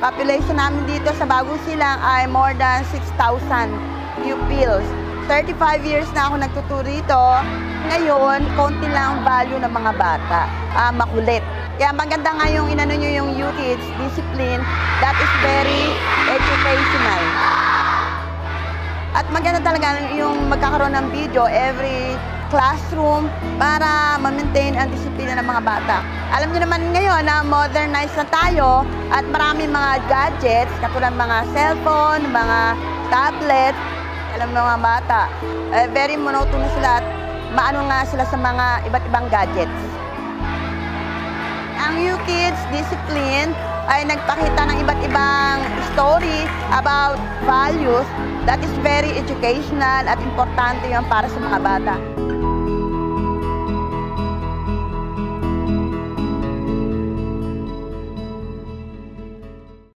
Population namin dito sa Bagong Silang ay more than 6,000 pupils. 35 years na ako nagtuturo rito. Ngayon, konti lang ang value ng mga bata. Makulit. Kaya maganda nga yung inano nyo yung YouKids discipline. That is very educational. At maganda talaga yung magkakaroon ng video every classroom para ma-maintain ang disiplina ng mga bata. Alam niyo naman ngayon na modernized na tayo at maraming mga gadgets, katulad mga cellphone, mga tablet. Alam ng mga bata, very monotonous sila at maano nga sila sa mga iba't ibang gadgets. Ang YouKids discipline ay nagpakita ng iba't ibang story about values that is very educational at importante yun para sa mga bata.